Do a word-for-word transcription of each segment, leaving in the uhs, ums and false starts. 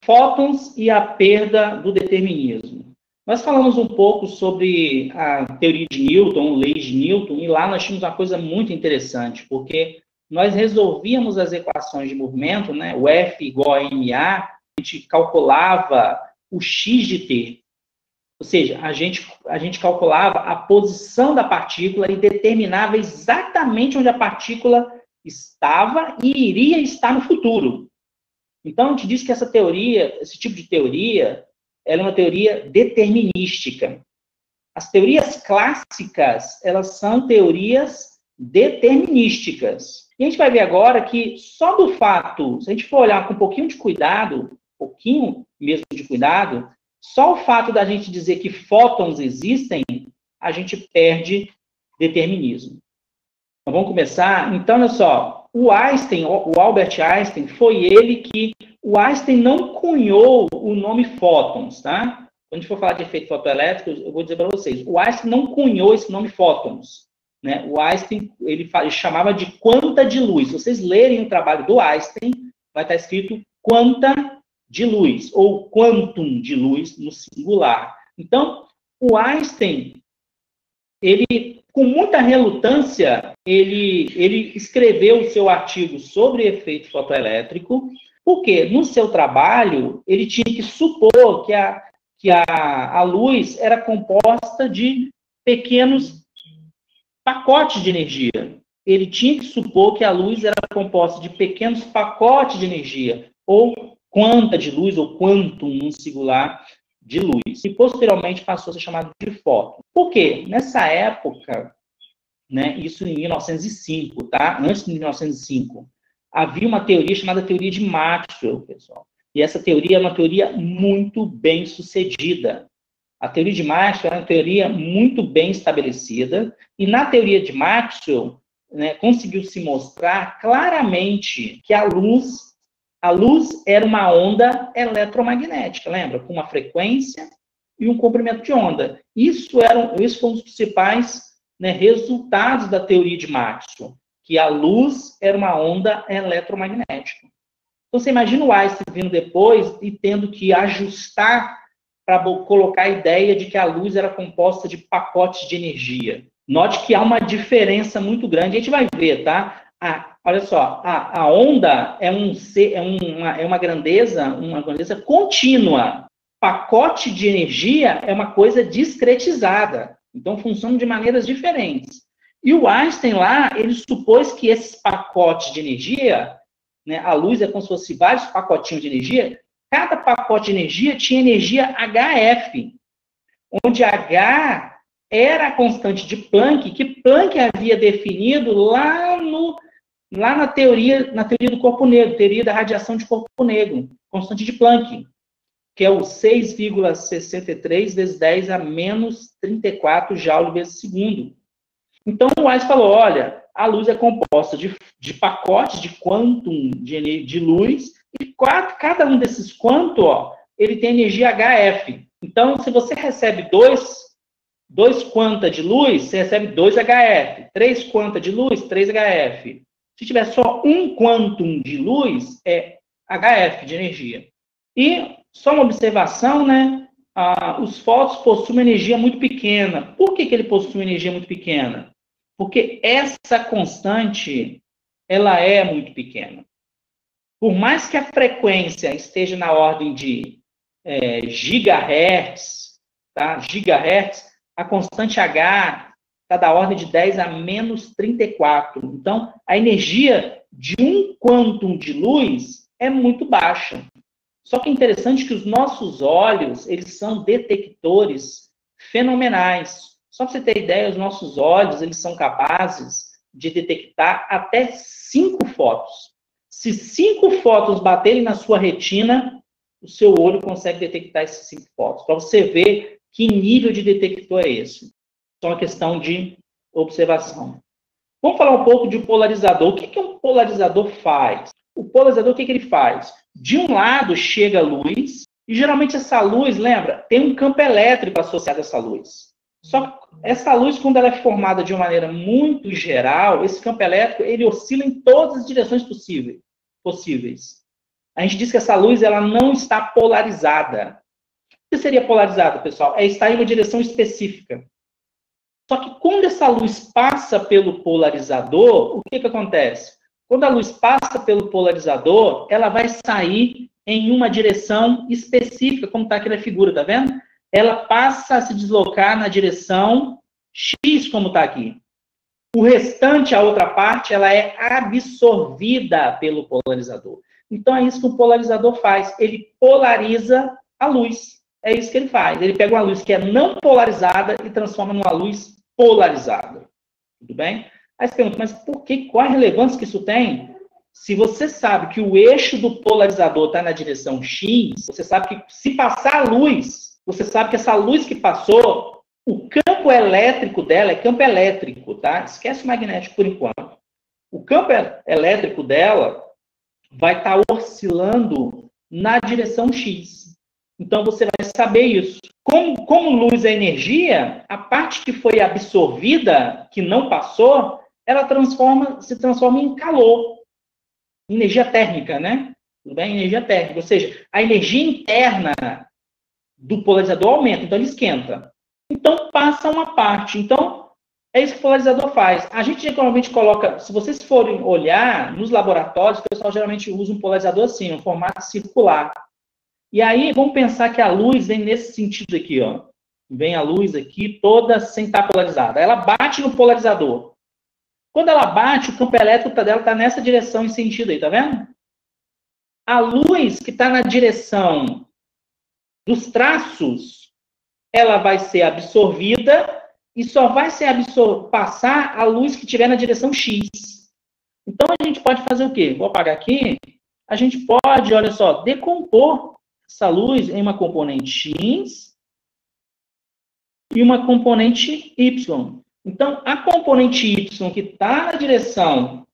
Fótons e a perda do determinismo. Nós falamos um pouco sobre a teoria de Newton, lei de Newton, e lá nós tínhamos uma coisa muito interessante, porque nós resolvíamos as equações de movimento, né, o F igual a ma, a gente calculava o x de t. Ou seja, a gente, a gente calculava a posição da partícula e determinava exatamente onde a partícula estava e iria estar no futuro. Então, a gente diz que essa teoria, esse tipo de teoria, ela é uma teoria determinística. As teorias clássicas, elas são teorias determinísticas. E a gente vai ver agora que só do fato, se a gente for olhar com um pouquinho de cuidado, um pouquinho mesmo de cuidado, só o fato da gente dizer que fótons existem, a gente perde determinismo. Então, vamos começar? Então, olha só, o Einstein, o Albert Einstein, foi ele que... O Einstein não cunhou o nome fótons, tá? Quando a gente for falar de efeito fotoelétrico, eu vou dizer para vocês, o Einstein não cunhou esse nome fótons, né? O Einstein, ele, ele chamava de quanta de luz. Se vocês lerem o trabalho do Einstein, vai estar escrito quanta de luz, ou quantum de luz no singular. Então, o Einstein, ele, com muita relutância, ele, ele escreveu o seu artigo sobre efeito fotoelétrico, porque no seu trabalho ele tinha que supor que a, que a, a luz era composta de pequenos pacotes de energia. Ele tinha que supor que a luz era composta de pequenos pacotes de energia, ou quanta de luz, ou quantum, no singular, de luz. E, posteriormente, passou a ser chamado de fóton. Por quê? Nessa época, né, isso em mil novecentos e cinco, tá? Antes de mil novecentos e cinco, havia uma teoria chamada teoria de Maxwell, pessoal. E essa teoria é uma teoria muito bem sucedida. A teoria de Maxwell é uma teoria muito bem estabelecida, e na teoria de Maxwell, né, conseguiu se mostrar claramente que a luz, a luz era uma onda eletromagnética, lembra? Com uma frequência e um comprimento de onda. Isso, era, isso foi um dos principais, né, resultados da teoria de Maxwell, que a luz era uma onda eletromagnética. Então, você imagina o Einstein vindo depois e tendo que ajustar para colocar a ideia de que a luz era composta de pacotes de energia. Note que há uma diferença muito grande. A gente vai ver, tá? Ah, olha só, a, a onda é, um, é, uma, é uma grandeza, uma grandeza contínua. Pacote de energia é uma coisa discretizada. Então, funcionam de maneiras diferentes. E o Einstein lá, ele supôs que esses pacotes de energia, né, a luz é como se fosse vários pacotinhos de energia, cada pacote de energia tinha energia H F, onde H era a constante de Planck, que Planck havia definido lá, no, lá na, teoria, na teoria do corpo negro, teoria da radiação de corpo negro, constante de Planck, que é o seis vírgula sessenta e três vezes dez a menos trinta e quatro joule vezes segundo. Então, o Einstein falou, olha, a luz é composta de, de pacotes de quantum de, de luz, e quatro, cada um desses quantum, ó, ele tem energia H F. Então, se você recebe dois, dois quanta de luz, você recebe dois H F. Três quanta de luz, três H F. Se tiver só um quantum de luz, é H F de energia. E, só uma observação, né? Ah, os fótons possuem uma energia muito pequena. Por que que ele possui uma energia muito pequena? Porque essa constante, ela é muito pequena. Por mais que a frequência esteja na ordem de é, gigahertz, tá? Gigahertz, a constante H está da ordem de dez a menos trinta e quatro. Então, a energia de um quantum de luz é muito baixa. Só que é interessante que os nossos olhos, eles são detectores fenomenais. Só para você ter ideia, os nossos olhos, eles são capazes de detectar até cinco fótons. Se cinco fótons baterem na sua retina, o seu olho consegue detectar esses cinco fótons. Para você ver que nível de detector é esse. Só uma questão de observação. Vamos falar um pouco de polarizador. O que, que um polarizador faz? O polarizador, o que, que ele faz? De um lado chega a luz, e geralmente essa luz, lembra, tem um campo elétrico associado a essa luz. Só que essa luz, quando ela é formada de uma maneira muito geral, esse campo elétrico, ele oscila em todas as direções possíveis. possíveis. A gente diz que essa luz ela não está polarizada. O que seria polarizada, pessoal? É estar em uma direção específica. Só que quando essa luz passa pelo polarizador, o que, que acontece? Quando a luz passa pelo polarizador, ela vai sair em uma direção específica, como está aqui na figura, tá vendo? Ela passa a se deslocar na direção X, como está aqui. O restante, a outra parte, ela é absorvida pelo polarizador. Então, é isso que o polarizador faz. Ele polariza a luz. É isso que ele faz. Ele pega uma luz que é não polarizada e transforma numa luz polarizada. Tudo bem? Aí você pergunta, mas por que? Qual a relevância que isso tem? Se você sabe que o eixo do polarizador está na direção X, você sabe que se passar a luz, você sabe que essa luz que passou, o campo elétrico dela é campo elétrico, tá? Esquece o magnético por enquanto. O campo elétrico dela vai estar oscilando na direção X. Então, você vai saber isso. Como, como luz é energia, a parte que foi absorvida, que não passou, ela transforma, se transforma em calor. Energia térmica, né? Tudo bem? Energia térmica. Ou seja, a energia interna do polarizador aumenta, então ele esquenta. Então, passa uma parte. Então, é isso que o polarizador faz. A gente geralmente coloca, se vocês forem olhar, nos laboratórios, o pessoal geralmente usa um polarizador assim, um formato circular. E aí, vamos pensar que a luz vem nesse sentido aqui, ó. Vem a luz aqui toda sem estar polarizada. Ela bate no polarizador. Quando ela bate, o campo elétrico dela está nessa direção e sentido aí, tá vendo? A luz que está na direção dos traços, ela vai ser absorvida e só vai ser absor- passar a luz que estiver na direção X. Então, a gente pode fazer o quê? Vou apagar aqui. A gente pode, olha só, decompor essa luz em uma componente X e uma componente Y. Então, a componente Y que está na direção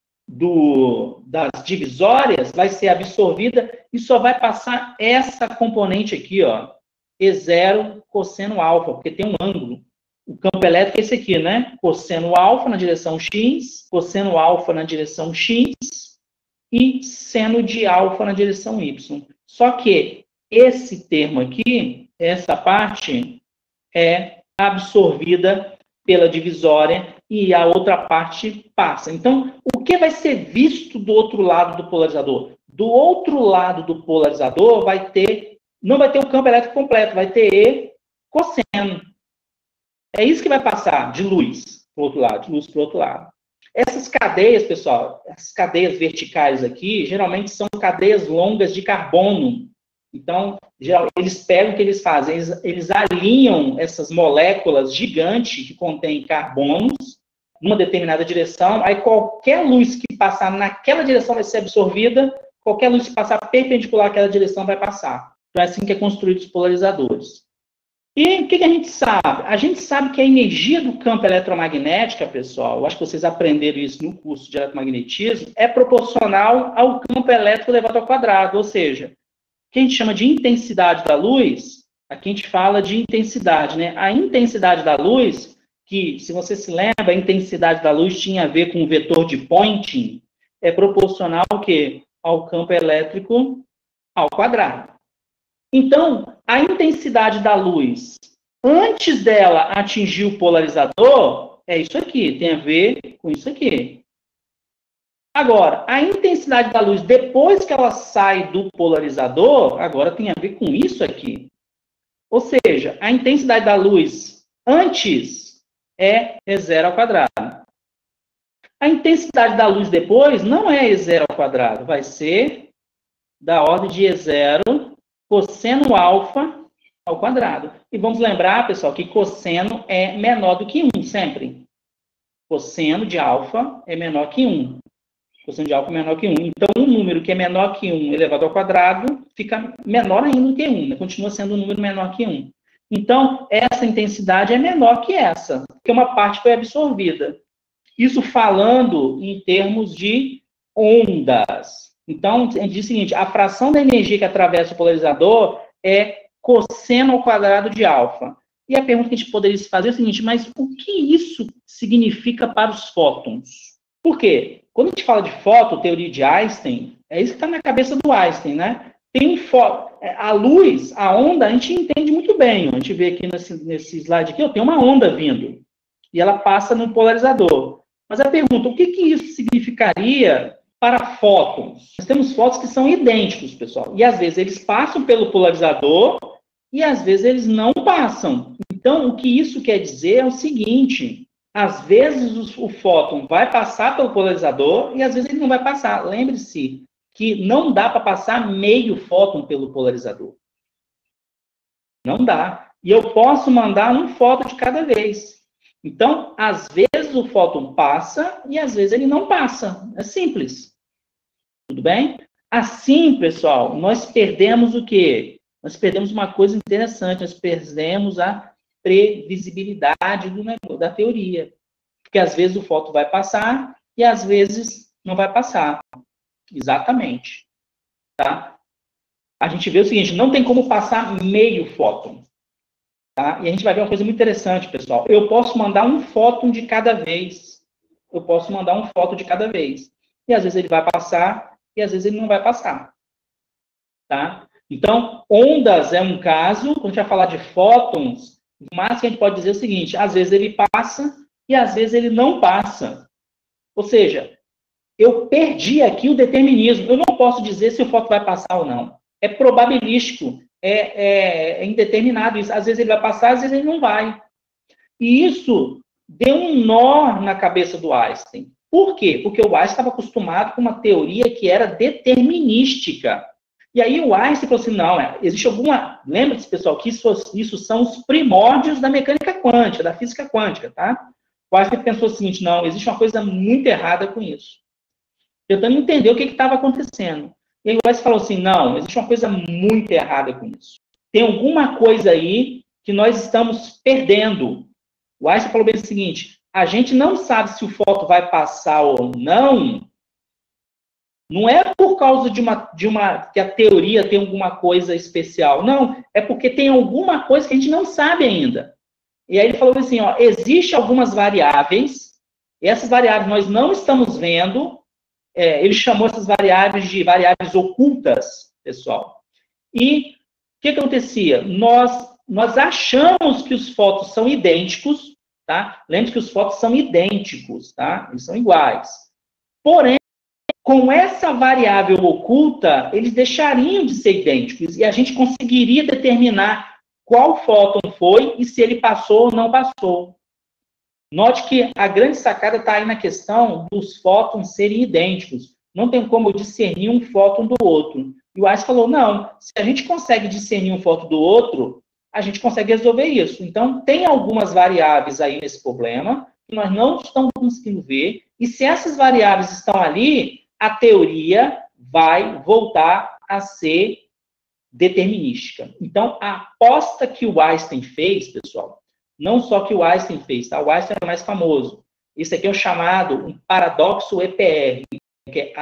do, das divisórias vai ser absorvida e só vai passar essa componente aqui, ó, E zero cosseno alfa, porque tem um ângulo. O campo elétrico é esse aqui, né? Cosseno alfa na direção X, cosseno alfa na direção X e seno de alfa na direção Y. Só que esse termo aqui, essa parte, é absorvida pela divisória e a outra parte passa. Então, o que vai ser visto do outro lado do polarizador? Do outro lado do polarizador vai ter, não vai ter o campo elétrico completo, vai ter E cosseno. É isso que vai passar de luz para o outro lado, de luz para o outro lado. Essas cadeias, pessoal, essas cadeias verticais aqui, geralmente são cadeias longas de carbono. Então, eles pegam o que eles fazem, eles, eles alinham essas moléculas gigantes que contêm carbonos numa determinada direção, aí qualquer luz que passar naquela direção vai ser absorvida, qualquer luz que passar perpendicular àquela direção vai passar. Então, é assim que é construído os polarizadores. E o que, que a gente sabe? A gente sabe que a energia do campo eletromagnético, pessoal, eu acho que vocês aprenderam isso no curso de eletromagnetismo, é proporcional ao campo elétrico elevado ao quadrado, ou seja, que a gente chama de intensidade da luz, aqui a gente fala de intensidade, né? A intensidade da luz, que, se você se lembra, a intensidade da luz tinha a ver com o vetor de Poynting, é proporcional ao quê? Ao campo elétrico ao quadrado. Então, a intensidade da luz, antes dela atingir o polarizador, é isso aqui, tem a ver com isso aqui. Agora, a intensidade da luz, depois que ela sai do polarizador, agora tem a ver com isso aqui. Ou seja, a intensidade da luz antes é E zero ao quadrado. A intensidade da luz depois não é E zero ao quadrado, vai ser da ordem de E zero cosseno alfa ao quadrado. E vamos lembrar, pessoal, que cosseno é menor do que um, sempre. Cosseno de alfa é menor que um. Cosseno de alfa é menor que um. Então, um número que é menor que um elevado ao quadrado fica menor ainda do que um, né? Continua sendo um número menor que um. Então, essa intensidade é menor que essa, porque uma parte foi absorvida. Isso falando em termos de ondas. Então, a gente diz o seguinte, a fração da energia que atravessa o polarizador é cosseno ao quadrado de alfa. E a pergunta que a gente poderia se fazer é o seguinte, mas o que isso significa para os fótons? Por quê? Quando a gente fala de fóton, teoria de Einstein, É isso que está na cabeça do Einstein, né? Tem um fóton. A luz, a onda, a gente entende muito bem. A gente vê aqui nesse, nesse slide aqui, eu tenho uma onda vindo. E ela passa no polarizador. Mas a pergunta, o que, que isso significaria para fótons? Nós temos fótons que são idênticos, pessoal. E às vezes eles passam pelo polarizador e às vezes eles não passam. Então, o que isso quer dizer é o seguinte: às vezes o, o fóton vai passar pelo polarizador e às vezes ele não vai passar. Lembre-se que não dá para passar meio fóton pelo polarizador. Não dá. E eu posso mandar um fóton de cada vez. Então, às vezes o fóton passa e às vezes ele não passa. É simples. Tudo bem? Assim, pessoal, nós perdemos o quê? Nós perdemos uma coisa interessante. Nós perdemos a previsibilidade do negócio, da teoria. Porque às vezes o fóton vai passar e às vezes não vai passar. Exatamente. Tá? A gente vê o seguinte, não tem como passar meio fóton. Tá? E a gente vai ver uma coisa muito interessante, pessoal. Eu posso mandar um fóton de cada vez. Eu posso mandar um fóton de cada vez. E às vezes ele vai passar e às vezes ele não vai passar. Tá? Então, ondas é um caso. Quando a gente vai falar de fótons, o máximo que a gente pode dizer é o seguinte, às vezes ele passa e às vezes ele não passa. Ou seja, eu perdi aqui o determinismo. Eu não posso dizer se o fóton vai passar ou não. É probabilístico, é, é, é indeterminado isso. Às vezes ele vai passar, às vezes ele não vai. E isso deu um nó na cabeça do Einstein. Por quê? Porque o Einstein estava acostumado com uma teoria que era determinística. E aí o Einstein falou assim, não, é, existe alguma... Lembra-se, pessoal, que isso, isso são os primórdios da mecânica quântica, da física quântica, tá? O Einstein pensou o seguinte, não, existe uma coisa muito errada com isso. Tentando entender o que estava acontecendo. E aí o Einstein falou assim, não, existe uma coisa muito errada com isso. Tem alguma coisa aí que nós estamos perdendo. O Einstein falou bem o seguinte, a gente não sabe se o fóton vai passar ou não, não é por causa de uma, de uma, que a teoria tem alguma coisa especial, não, é porque tem alguma coisa que a gente não sabe ainda. E aí ele falou assim, ó, existem algumas variáveis, e essas variáveis nós não estamos vendo. É, ele chamou essas variáveis de variáveis ocultas, pessoal. E o que acontecia? Nós, nós achamos que os fótons são idênticos, tá? Lembre que os fótons são idênticos, tá? Eles são iguais. Porém, com essa variável oculta, eles deixariam de ser idênticos e a gente conseguiria determinar qual fóton foi e se ele passou ou não passou. Note que a grande sacada está aí na questão dos fótons serem idênticos. Não tem como discernir um fóton do outro. E o Einstein falou, não, se a gente consegue discernir um fóton do outro, a gente consegue resolver isso. Então, tem algumas variáveis aí nesse problema que nós não estamos conseguindo ver. E se essas variáveis estão ali, a teoria vai voltar a ser determinística. Então, a aposta que o Einstein fez, pessoal, não só que o Einstein fez, tá? O Einstein é mais famoso. Esse aqui é o chamado um paradoxo E P R, que é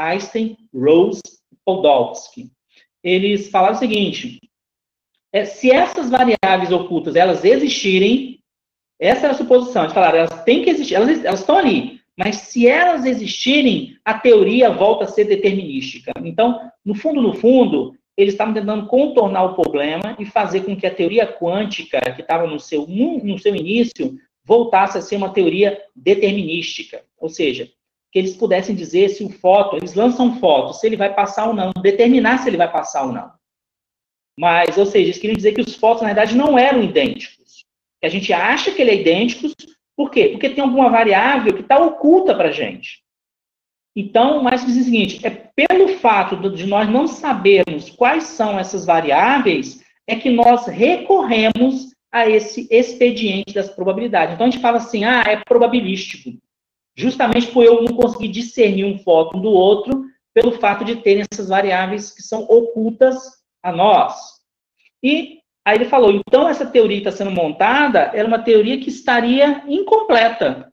Einstein-Rose-Podolsky. Eles falaram o seguinte, é, se essas variáveis ocultas, elas existirem, essa era a suposição, eles falaram, elas têm que existir, elas, elas estão ali, mas se elas existirem, a teoria volta a ser determinística. Então, no fundo, no fundo, eles estavam tentando contornar o problema e fazer com que a teoria quântica, que estava no seu, no seu início, voltasse a ser uma teoria determinística. Ou seja, que eles pudessem dizer se o fóton, eles lançam fóton, se ele vai passar ou não, determinar se ele vai passar ou não. Mas, ou seja, eles queriam dizer que os fótons, na verdade, não eram idênticos. Que a gente acha que ele é idêntico, por quê? Porque tem alguma variável que está oculta para a gente. Então, mas diz o seguinte, é pelo fato de nós não sabermos quais são essas variáveis, é que nós recorremos a esse expediente das probabilidades. Então, a gente fala assim, ah, é probabilístico. Justamente por eu não conseguir discernir um fóton do outro, pelo fato de terem essas variáveis que são ocultas a nós. E aí ele falou, então essa teoria que está sendo montada era uma teoria que estaria incompleta.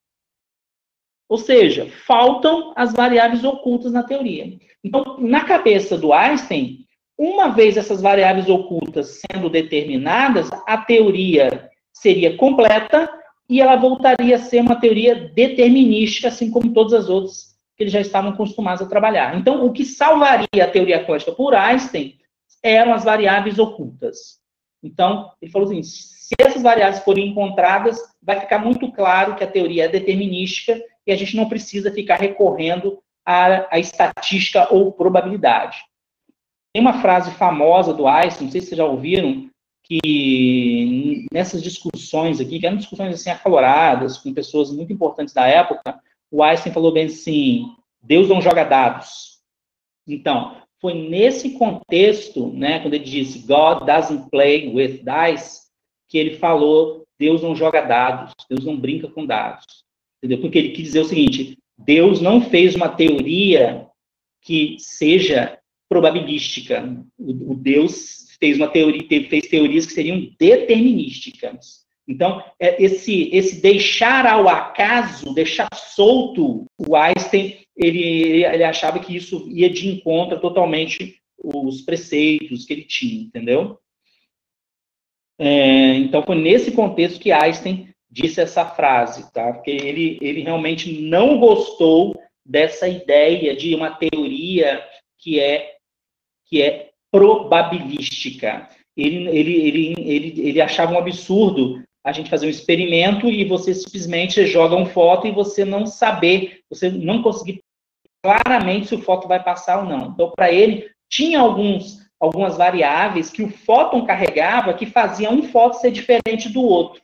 Ou seja, faltam as variáveis ocultas na teoria. Então, na cabeça do Einstein, uma vez essas variáveis ocultas sendo determinadas, a teoria seria completa e ela voltaria a ser uma teoria determinística, assim como todas as outras que eles já estavam acostumados a trabalhar. Então, o que salvaria a teoria quântica por Einstein eram as variáveis ocultas. Então, ele falou assim, se essas variáveis forem encontradas, vai ficar muito claro que a teoria é determinística e a gente não precisa ficar recorrendo à, à estatística ou probabilidade. Tem uma frase famosa do Einstein, não sei se vocês já ouviram, que nessas discussões aqui, que eram discussões assim acaloradas, com pessoas muito importantes da época, o Einstein falou bem assim, Deus não joga dados. Então, foi nesse contexto, né, quando ele disse God doesn't play with dice, que ele falou Deus não joga dados, Deus não brinca com dados. Entendeu? Porque ele quis dizer o seguinte, Deus não fez uma teoria que seja probabilística. O, o Deus fez uma teoria, fez teorias que seriam determinísticas. Então, esse, esse deixar ao acaso, deixar solto, o Einstein, ele, ele achava que isso ia de encontro totalmente os preceitos que ele tinha, entendeu? É, então, foi nesse contexto que Einstein disse essa frase, tá? Porque ele, ele realmente não gostou dessa ideia de uma teoria que é, que é probabilística. Ele, ele, ele, ele, ele achava um absurdo a gente fazer um experimento e você simplesmente joga um fóton e você não saber, você não conseguir claramente se o fóton vai passar ou não. Então, para ele, tinha alguns, algumas variáveis que o fóton carregava que faziam um fóton ser diferente do outro.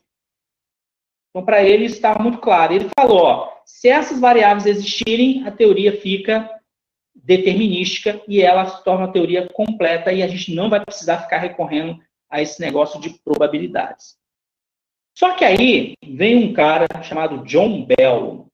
Então, para ele, isso estava muito claro. Ele falou, ó, se essas variáveis existirem, a teoria fica determinística e ela se torna uma teoria completa e a gente não vai precisar ficar recorrendo a esse negócio de probabilidades. Só que aí vem um cara chamado John Bell.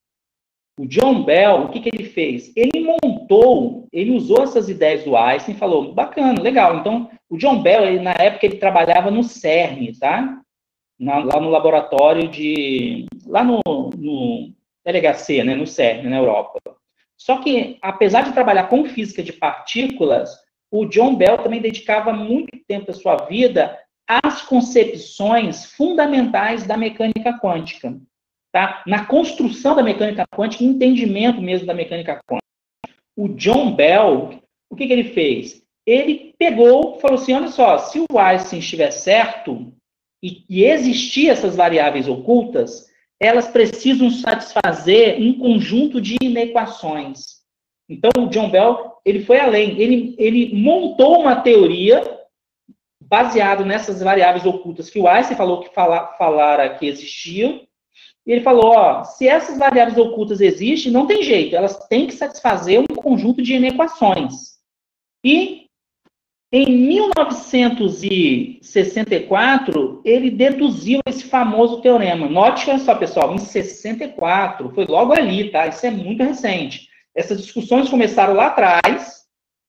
O John Bell, o que, que ele fez? Ele montou, ele usou essas ideias do Einstein e falou, bacana, legal. Então, o John Bell, ele, na época, ele trabalhava no CERN, tá? Na, lá no laboratório de... Lá no, no L H C, né? No CERN, na Europa. Só que, apesar de trabalhar com física de partículas, o John Bell também dedicava muito tempo da sua vida às concepções fundamentais da mecânica quântica, tá? Na construção da mecânica quântica, entendimento mesmo da mecânica quântica. O John Bell, o que, que ele fez? Ele pegou, falou assim, olha só, se o Einstein estiver certo e, e existir essas variáveis ocultas, elas precisam satisfazer um conjunto de inequações. Então, o John Bell, ele foi além, ele, ele montou uma teoria baseado nessas variáveis ocultas que o Einstein falou que fala, falara que existiam, e ele falou, ó, se essas variáveis ocultas existem, não tem jeito, elas têm que satisfazer um conjunto de inequações. E, em mil novecentos e sessenta e quatro, ele deduziu esse famoso teorema. Note, olha só, pessoal, em sessenta e quatro, foi logo ali, tá? Isso é muito recente. Essas discussões começaram lá atrás,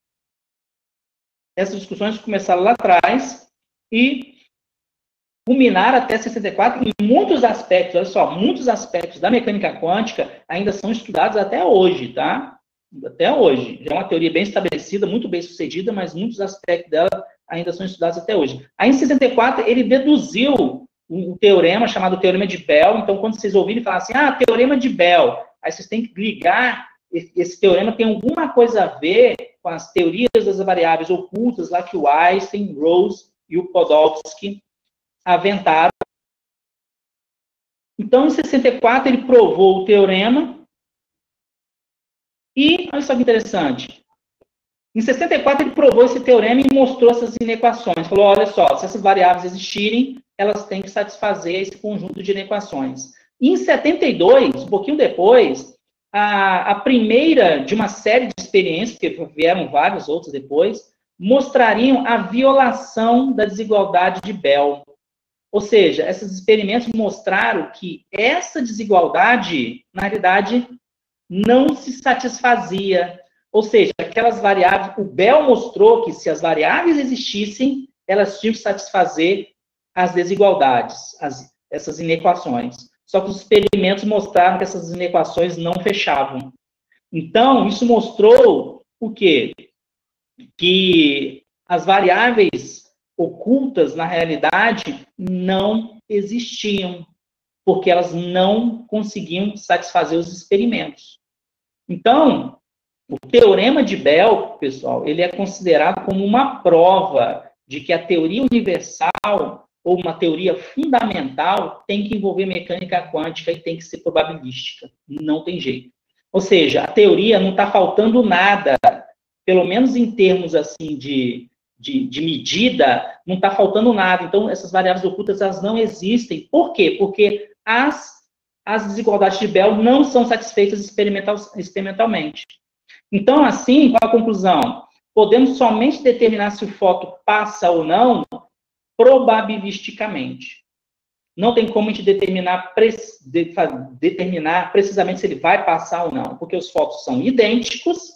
essas discussões começaram lá atrás e culminaram até sessenta e quatro, em muitos aspectos, olha só, muitos aspectos da mecânica quântica ainda são estudados até hoje, tá? Até hoje. Já é uma teoria bem estabelecida, muito bem sucedida, mas muitos aspectos dela ainda são estudados até hoje. Aí, em sessenta e quatro, ele deduziu um teorema chamado Teorema de Bell. Então, quando vocês ouvirem falar assim, ah, Teorema de Bell, aí vocês têm que ligar, esse teorema tem alguma coisa a ver com as teorias das variáveis ocultas lá que o Einstein, Rose e o Podolsky aventaram. Então, em sessenta e quatro, ele provou o teorema. E, olha só que interessante. Em sessenta e quatro, ele provou esse teorema e mostrou essas inequações. Falou, olha só, se essas variáveis existirem, elas têm que satisfazer esse conjunto de inequações. E em setenta e dois, um pouquinho depois, a, a primeira de uma série de experiências, porque vieram vários outros depois, mostrariam a violação da desigualdade de Bell. Ou seja, esses experimentos mostraram que essa desigualdade, na realidade, não se satisfazia. Ou seja, aquelas variáveis, o Bell mostrou que se as variáveis existissem, elas tinham que satisfazer as desigualdades, as, essas inequações. Só que os experimentos mostraram que essas inequações não fechavam. Então, isso mostrou o quê? Que as variáveis ocultas, na realidade, não existiam, porque elas não conseguiam satisfazer os experimentos. Então, o teorema de Bell, pessoal, ele é considerado como uma prova de que a teoria universal ou uma teoria fundamental tem que envolver mecânica quântica e tem que ser probabilística. Não tem jeito. Ou seja, a teoria não está faltando nada, pelo menos em termos assim de, de, de medida, não está faltando nada. Então, essas variáveis ocultas, elas não existem. Por quê? Porque as, as desigualdades de Bell não são satisfeitas experimental, experimentalmente. Então, assim, qual a conclusão? Podemos somente determinar se o fóton passa ou não probabilisticamente. Não tem como a gente determinar, determinar precisamente se ele vai passar ou não, porque os fótons são idênticos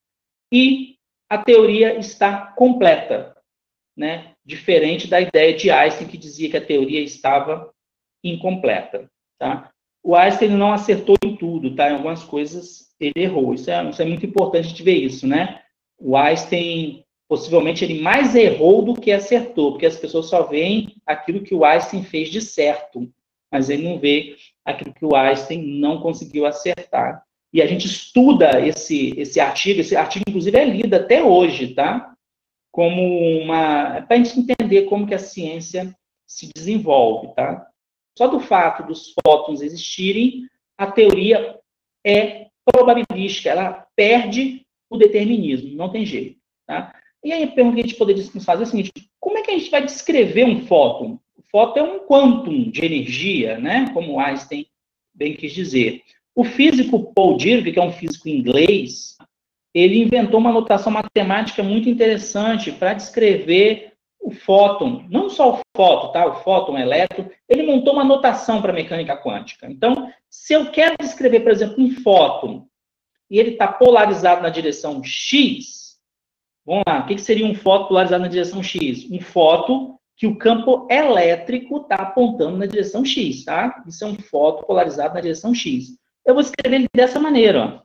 e a teoria está completa, né? Diferente da ideia de Einstein, que dizia que a teoria estava incompleta, tá? O Einstein não acertou em tudo, tá? Em algumas coisas ele errou. Isso é, isso é muito importante a gente ver isso, né? O Einstein, possivelmente, ele mais errou do que acertou, porque as pessoas só veem aquilo que o Einstein fez de certo, mas ele não vê aquilo que o Einstein não conseguiu acertar. E a gente estuda esse, esse artigo, esse artigo, inclusive, é lido até hoje, tá? Como uma... para a gente entender como que a ciência se desenvolve, tá? Só do fato dos fótons existirem, a teoria é probabilística, ela perde o determinismo, não tem jeito, tá? E aí a pergunta que a gente poderia nos fazer é a seguinte: como é que a gente vai descrever um fóton? O fóton é um quantum de energia, né? Como Einstein bem quis dizer. O físico Paul Dirac, que é um físico inglês, ele inventou uma notação matemática muito interessante para descrever o fóton, não só o fóton, tá? O fóton, o elétron, ele montou uma notação para a mecânica quântica. Então, se eu quero descrever, por exemplo, um fóton, e ele está polarizado na direção X, vamos lá, o que seria um fóton polarizado na direção X? Um fóton que o campo elétrico está apontando na direção X, tá? Isso é um fóton polarizado na direção X. Eu vou escrever ele dessa maneira, ó.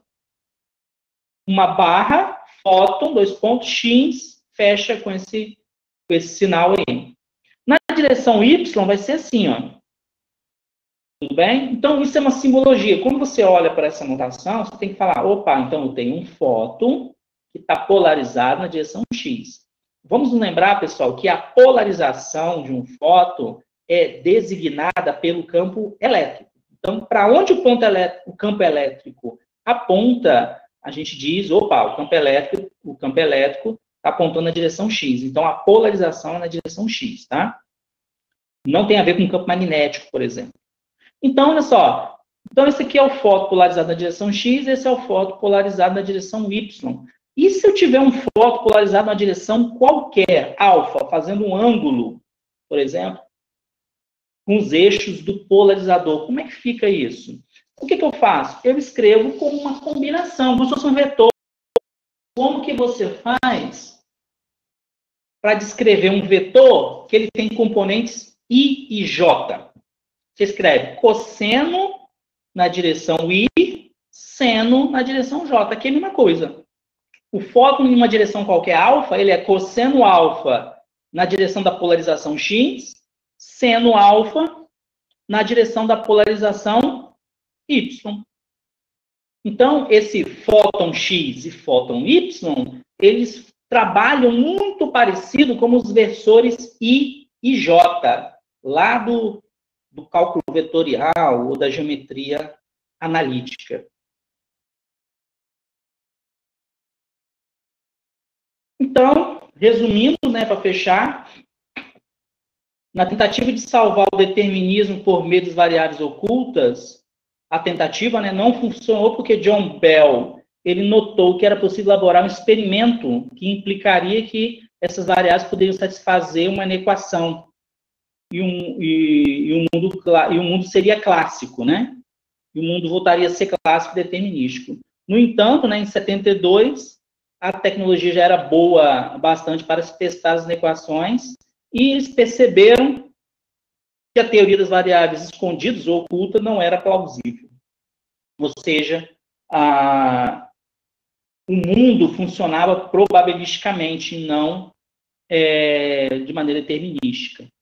Uma barra, fóton, dois pontos, X, fecha com esse, com esse sinal aí. Na direção Y vai ser assim, ó. Tudo bem? Então, isso é uma simbologia. Quando você olha para essa notação, você tem que falar, opa, então eu tenho um fóton que está polarizado na direção X. Vamos nos lembrar, pessoal, que a polarização de um fóton é designada pelo campo elétrico. Então, para onde o, ponto elétrico, o campo elétrico aponta, a gente diz, opa, o campo elétrico, o campo elétrico está apontando na direção X. Então, a polarização é na direção X, tá? Não tem a ver com o campo magnético, por exemplo. Então, olha só. Então, esse aqui é o fóton polarizado na direção X, esse é o fóton polarizado na direção Y. E se eu tiver um fóton polarizado na direção qualquer, alfa, fazendo um ângulo, por exemplo, com os eixos do polarizador, como é que fica isso? O que, que eu faço? Eu escrevo como uma combinação, como se fosse um vetor. Como que você faz para descrever um vetor que ele tem componentes I e J? Você escreve cosseno na direção I, seno na direção J, que é a mesma coisa. O fóton em uma direção qualquer alfa, ele é cosseno alfa na direção da polarização X, seno alfa na direção da polarização Y. Então, esse fóton X e fóton Y, eles trabalham muito parecido como os versores I e J, lá do, do cálculo vetorial ou da geometria analítica. Então, resumindo, né, para fechar, na tentativa de salvar o determinismo por meio das variáveis ocultas, a tentativa, né, não funcionou porque John Bell ele notou que era possível elaborar um experimento que implicaria que essas variáveis poderiam satisfazer uma equação e, um, e, e, um mundo, e o mundo seria clássico, né? E o mundo voltaria a ser clássico determinístico. No entanto, né, em setenta e dois, a tecnologia já era boa bastante para se testar as equações e eles perceberam que a teoria das variáveis escondidas ou oculta não era plausível. Ou seja, a, o mundo funcionava probabilisticamente, não é, de maneira determinística.